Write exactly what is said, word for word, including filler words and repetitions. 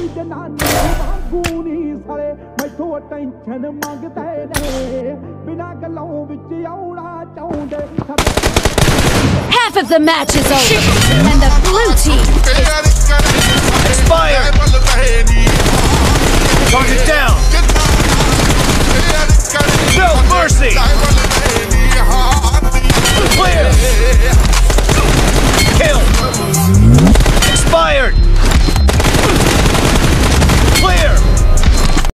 ਕੋਈ ਜਨਾਨੀ ਵਾਂਗੂ ਨਹੀਂ ਸਾਲੇ ਮੈਥੋਂ ਟੈਨਸ਼ਨ ਮੰਗਦੇ ਨੇ ਬਿਨਾਂ ਗੱਲੋਂ ਵਿੱਚ ਆਉਣਾ ਚਾਹੁੰਦੇ Half of the match is over, and the blue team is expired.